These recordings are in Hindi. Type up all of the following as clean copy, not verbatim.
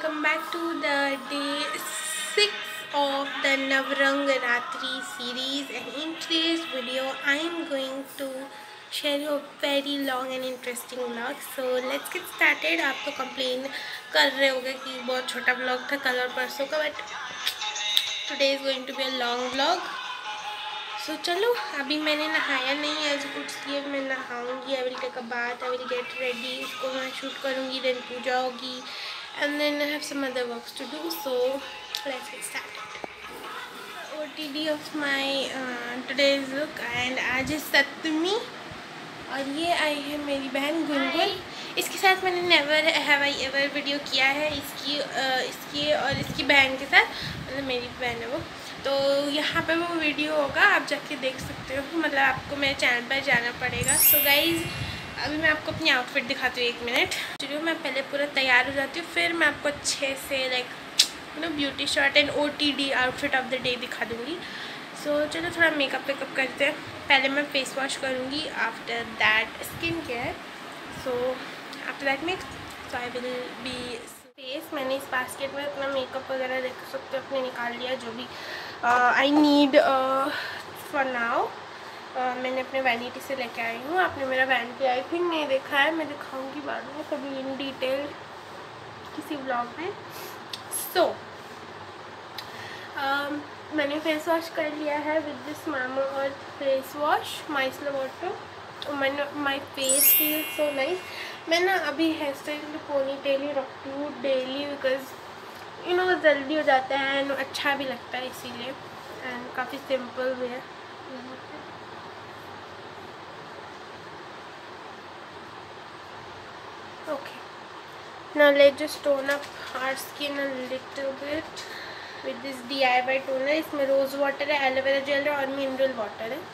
welcome back to the day 6 of the Navrangaratri series, and in today's video I am going to share you a very long and interesting vlog. So let's get started. आप तो कंप्लेन कर रहे होगे कि बहुत छोटा vlog था कल और परसों का, but today is going to be a long vlog. So चलो, अभी मैंने नहाया नहीं है इसलिए मैं नहाऊंगी. I will take a bath, I will get ready, इसको मैं शूट करूँगी, देन पूजा होगी, and then I have some other works to do. So let's get started. OTD of my today's look, and आज है सप्तमी और ये आई है मेरी बहन गुनगुन. इसके साथ मैंने never have I ever video किया है, इसकी और इसकी बहन के साथ, मतलब मेरी बहन है वो. तो यहाँ पे वो वीडियो होगा, आप जाके देख सकते हो, मतलब आपको मेरे चैनल पर जाना पड़ेगा. सो गाइज़, अभी मैं आपको अपनी आउटफिट दिखाती हूँ, 1 मिनट. चलिए मैं पहले पूरा तैयार हो जाती हूँ, फिर मैं आपको अच्छे से like beauty shot and OTD outfit of the day दिखा दूँगी. सो चलो थोड़ा मेकअप वेकअप करते हैं. पहले मैं फेस वॉश करूँगी, after that skin care. So after that make, so I will be face. मैंने इस बास्केट में अपना मेकअप वगैरह देख सकते हो अपने निकाल लिया, जो भी आई नीड फॉर नाउ. मैंने अपने वैनिटी से लेके आई हूँ. आपने मेरा वैनिटी आई थिंक नहीं देखा है, मैं दिखाऊंगी बाद में कभी इन डिटेल किसी व्लॉग में. सो मैंने फेस वॉश कर लिया है with this Mamaearth face wash micellar water. My face feel so nice. मैं ना अभी हेयर स्टाइल पोनी टेल ही रखती हूँ डेली, बिकॉज जल्दी हो जाता है एंड अच्छा भी लगता है इसीलिए, एंड काफ़ी सिंपल भी है. Okay, now let's just tone up our skin a little bit with this DIY toner. इसमें रोज़ वाटर है, एलोवेरा जेल है और मिनरल वाटर है.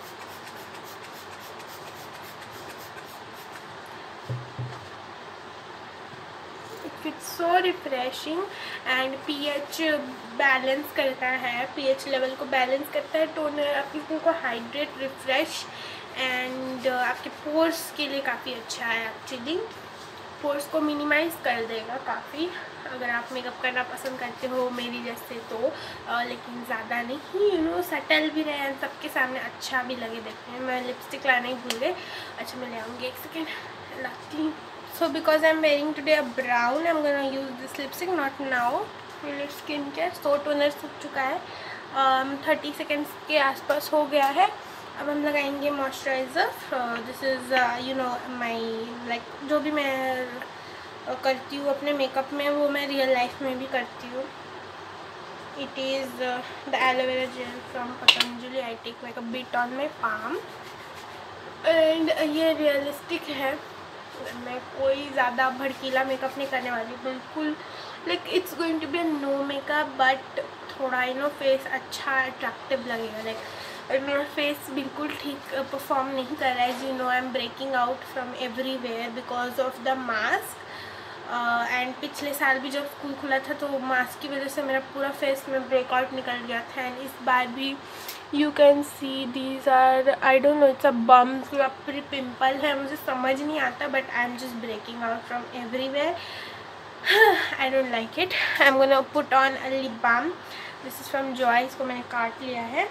It's so refreshing and pH balance करता है, pH लेवल को बैलेंस करता है. टोनर आपकी स्किन को हाइड्रेट, रिफ्रेश एंड आपके पोर्स के लिए काफ़ी अच्छा है. एक्चुअली पोर्स को मिनिमाइज़ कर देगा काफ़ी, अगर आप मेकअप करना पसंद करते हो मेरी जैसे तो, लेकिन ज़्यादा नहीं, सटल भी रहे एंड सबके सामने अच्छा भी लगे देखने में. मैं लिपस्टिक लाना ही भूल गई. अच्छा मैं ले आऊँगी, 1 सेकेंड लाती हूँ. So because I'm wearing today a brown, I'm gonna use this lipstick, not now. मेरे स्किन केयर सो टोनर सूख चुका है, 30 सेकेंड्स के आसपास हो गया है. अब हम लगाएंगे moisturiser. This is my like जो भी मैं करती हूँ अपने मेकअप में, वो मैं रियल लाइफ में भी करती हूँ. It is the aloe vera gel from Patanjali. I take like a bit on my palm and ये रियलिस्टिक है. मैं कोई ज़्यादा भड़कीला मेकअप नहीं करने वाली, बिल्कुल like it's going to be a no makeup, but थोड़ा फेस अच्छा अट्रैक्टिव लगेगा. लाइक मेरा फेस बिल्कुल ठीक परफॉर्म नहीं कर रहा है. I am breaking out from everywhere because of the mask. And पिछले साल भी जब स्कूल खुला था तो मास्क की वजह से मेरा पूरा फेस में ब्रेकआउट निकल गया था. एंड इस बार भी you can see these are, I don't know, it's a bumps या फिर पिम्पल है, मुझे समझ नहीं आता, but I am just breaking out from everywhere. I don't like it. I am gonna put on a lip balm. This is from Joy. इसको मैंने काट लिया है.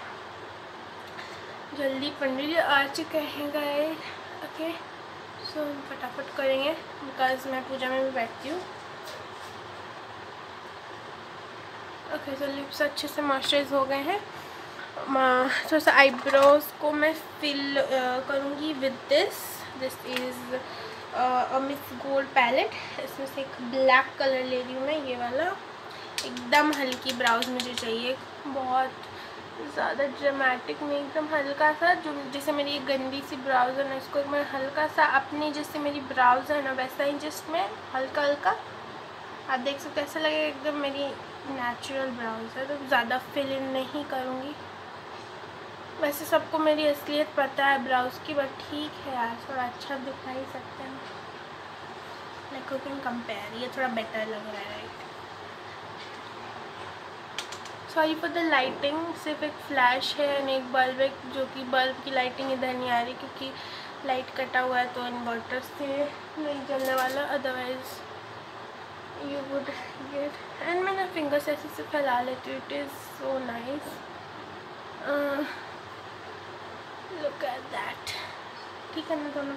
जल्दी पंडित आ चुके हैं गाइस. ओके, सो फटाफट करेंगे बिकॉज मैं पूजा में भी बैठती हूँ. ओके, तो लिप्स अच्छे से मॉइस्चराइज हो गए हैं. थोड़ा सा आईब्रोज को मैं फिल करूँगी with this is Miss Gold palette. इसमें से एक ब्लैक कलर ले रही हूँ मैं, ये वाला. एकदम हल्की ब्राउज मुझे चाहिए, बहुत ज़्यादा ड्रामेटिक नहीं, एकदम हल्का सा. जो जैसे मेरी एक गंदी सी ब्राउज है ना, इसको मैं हल्का सा अपनी जैसे मेरी ब्राउज है ना वैसा ही जिसमें हल्का हल्का आप देख सकते हैं, ऐसा लगेगा एकदम मेरी नेचुरल ब्राउज है. तो ज़्यादा फिल इन नहीं करूँगी. वैसे सबको मेरी असलियत पता है ब्राउज की, बट ठीक है यार, थोड़ा अच्छा दिखा ही सकते हैं. लाइक यू कैन कंपेयर, ये थोड़ा बेटर लग रहा है. Right, sorry for the lighting. सिर्फ एक फ्लैश है एंड एक बल्ब है, जो कि बल्ब की लाइटिंग इधर नहीं आ रही क्योंकि लाइट कटा हुआ है, तो इन्वर्टर से नहीं जलने वाला. Otherwise you would get, and मैं ना फिंगर से ऐसे से फैला लेती हूँ. It is so nice. Look at that. ठीक है ना दोनों.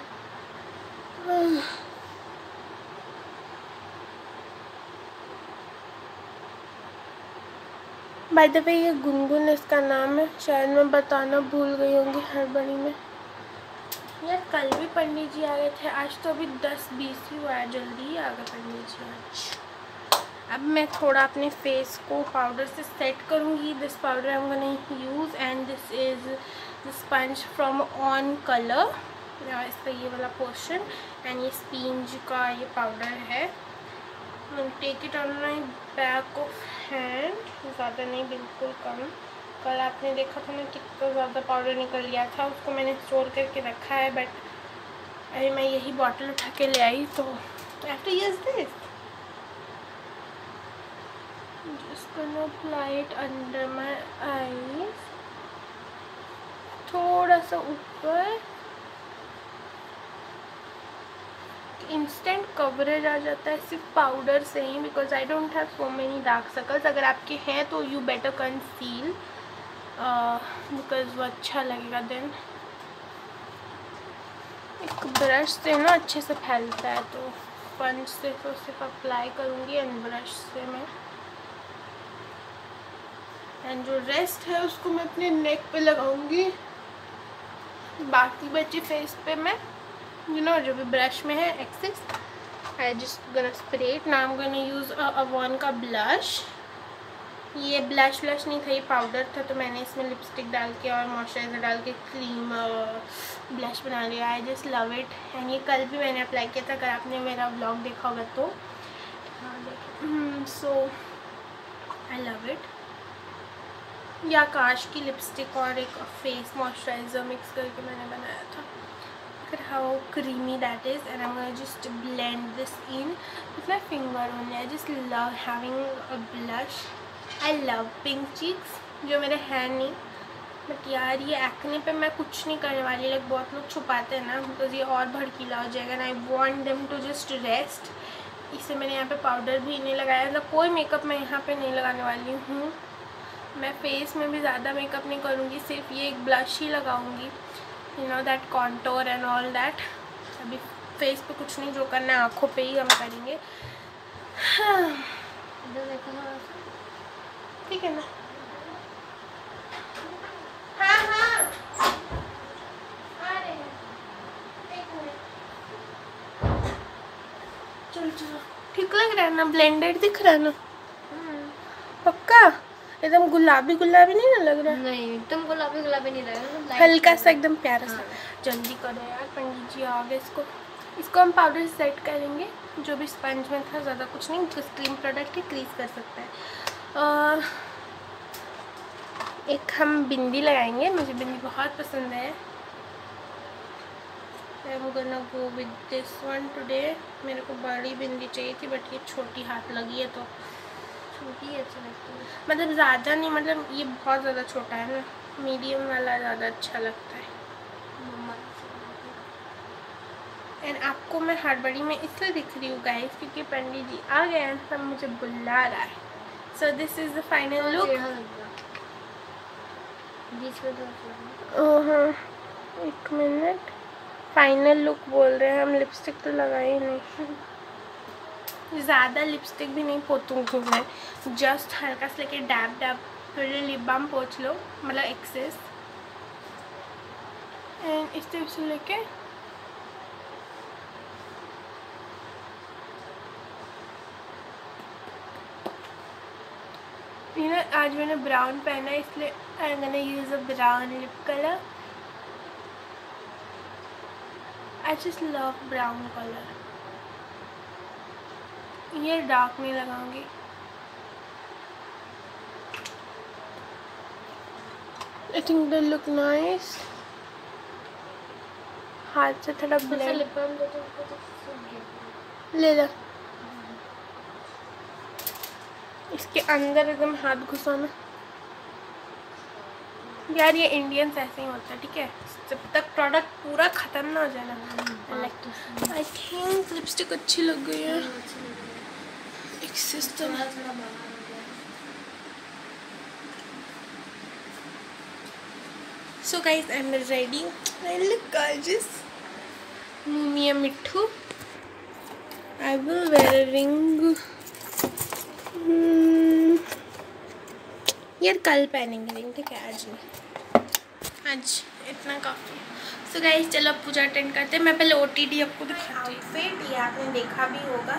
बाय द वे ये गुनगुन इसका नाम है. शायद मैं बताना भूल गई होंगी हड़बड़ी में. यार कल भी पंडित जी आ गए थे. आज तो अभी 10-20 ही हुआ है. जल्दी ही आ गए पंडित जी आज. अब मैं थोड़ा अपने फेस को पाउडर से सेट करूँगी. This powder I am gonna use and this is the sponge from on colour. इसका ये वाला पोर्शन एंड ये स्पंज का ये पाउडर है. Take it on my back of hand. ज़्यादा नहीं, बिल्कुल कम. कल आपने देखा था ना कितना ज़्यादा पाउडर निकल गया था. उसको मैंने स्टोर करके रखा है. बट अभी मैं यही बॉटल उठा के ले आई तो I have to use this. Just gonna apply it under my eyes. थोड़ा सा ऊपर. इंस्टेंट कवरेज आ जाता है सिर्फ पाउडर से ही. Because I don't have so many dark circles. अगर आपके हैं तो यू बेटर कंसील बिकॉज वो अच्छा लगेगा. देन एक ब्रश से ना अच्छे से फैलता है तो स्पंज से तो सिर्फ अप्लाई करूँगी एंड ब्रश से मैं. एंड जो रेस्ट है उसको मैं अपने नेक पे लगाऊंगी. बाकी बचे फेस पे मैं जो भी ब्रश में है excess I just gonna spray it. Now I am gonna use Avon का ब्लश. ये ब्लश नहीं था, ये पाउडर था. तो मैंने इसमें लिपस्टिक डाल के और मॉइस्चराइज़र डाल के क्रीम ब्लश बना लिया. I just love it. And ये कल भी मैंने अप्लाई किया था. अगर आपने मेरा व्लॉग देखा होगा तो. So I love it. या काश की लिपस्टिक और एक फेस मॉइस्चराइज़र मिक्स करके मैंने बनाया था. Look at how creamy that is. And I'm gonna just blend this in with my finger only. I just love having a blush. I love pink cheeks जो मेरे हैं नहीं. बट यार ये एक्ने पे मैं कुछ नहीं करने वाली. लाइक बहुत लोग छुपाते हैं ना बिकॉज ये और भड़कीला हो जाएगा. I want them to just rest. इससे मैंने यहाँ पे पाउडर भी नहीं लगाया. मतलब कोई मेकअप मैं यहाँ पे नहीं लगाने वाली हूँ. मैं फेस में भी ज़्यादा मेकअप नहीं करूँगी. सिर्फ ये एक ब्लश ही लगाऊँगी. You know that contour and all that. अभी फेस पे कुछ नहीं. जो करना है आँखों पे ही हम करेंगे. ठीक है ना. हाँ हाँ अरे एक मिनट. चलो ठीक लग रहा है ना. ब्लेंडेड दिख रहा है ना. पक्का एकदम गुलाबी नहीं ना लग रहा. नहीं एकदम गुलाबी नहीं लग रहा. हल्का सा एकदम प्यारा सा. जल्दी करो यार पंडित जी आ गए. इसको हम पाउडर से सेट करेंगे. जो भी स्पंज में था ज़्यादा कुछ नहीं. क्रीम प्रोडक्ट ही क्रीज कर सकता है. एक हम बिंदी लगाएंगे. मुझे बिंदी बहुत पसंद है. I'm gonna go with this one today. मेरे को बड़ी बिंदी चाहिए थी बट ये छोटी हाथ लगी है तो छोटी अच्छी लगती है. मतलब ज़्यादा नहीं. मतलब ये बहुत ज़्यादा छोटा है ना. मीडियम वाला ज़्यादा अच्छा लगता है. एंड आपको मैं हड़बड़ी में इसलिए दिख रही हूँ गाइस क्योंकि पंडित जी आ गए हैं. सब मुझे बुला रहा है. So this is the final look. हाँ एक मिनट. फाइनल लुक बोल रहे हैं हम. लिपस्टिक तो लगाए ही नहीं. ज़्यादा लिपस्टिक भी नहीं पोतूँगी मैं. जस्ट हल्का से लेके डैब फिर लिप बाम पोंछ लो. मतलब एक्सेस. एंड इस टाइप से लेके ये ना. आज मैंने ब्राउन पहना है इसलिए I am gonna use a brown lip colour. I just love brown colour. ये डार्क नहीं लगाऊंगी. I think they look nice. हाथ से थोड़ा ब्लेंड ले लो. इसके अंदर एकदम हाथ घुसाना. यार ये इंडियंस ऐसे ही होता है. ठीक है जब तक प्रोडक्ट पूरा ख़त्म ना हो जाए ना. आई थिंक लिपस्टिक अच्छी लग गई है. System So guys, I'm ready. I look gorgeous. Mummy and Mithu. I will wear a ring. यार कल पहनेंगे रिंग, ठीक है, आज नहीं, आज इतना काफ़ी। So guys, चलो अब पूजा अटेंड करते हैं। मैं पहले OTD आपको दिखाती हूँ। आउटफिट ये आपने देखा भी होगा।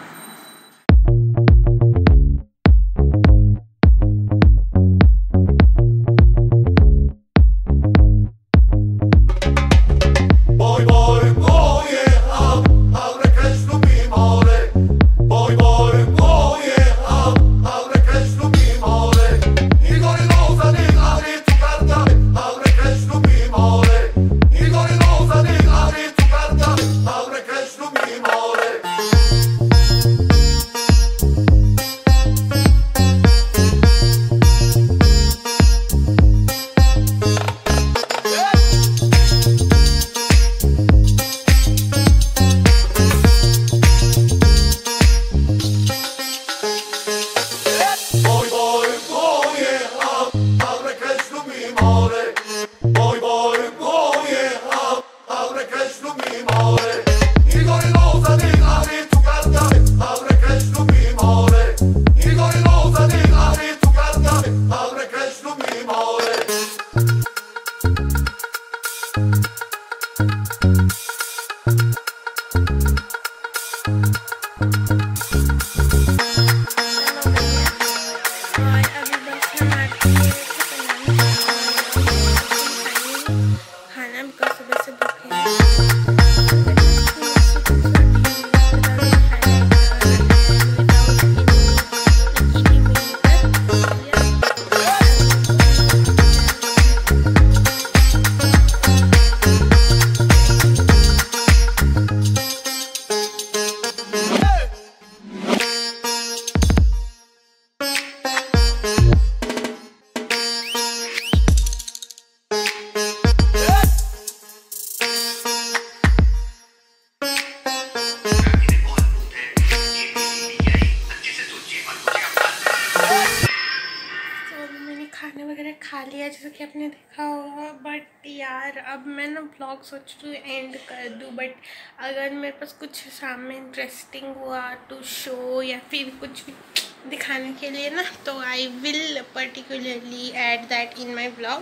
खाना वगैरह खा लिया जैसा कि आपने देखा होगा। बट यार अब मैं ना व्लॉग सोच रही हूँ एंड कर दूँ, बट अगर मेरे पास कुछ सामने इंटरेस्टिंग हुआ टू शो या फिर कुछ भी दिखाने के लिए ना, तो I will particularly add that in my vlog.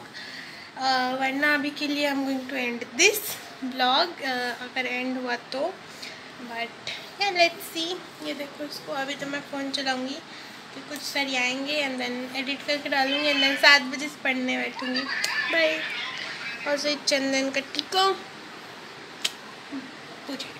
वरना अभी के लिए I am going to end this vlog, अगर एंड हुआ तो। बट या लेट्स सी। ये देखो इसको, अभी तो मैं फ़ोन चलाऊँगी, कुछ सर आएंगे एंड देन एडिट करके डालूंगी एंड देन 7 बजे से पढ़ने बैठूंगी। बाय। और से चंदन का टीका पूजा।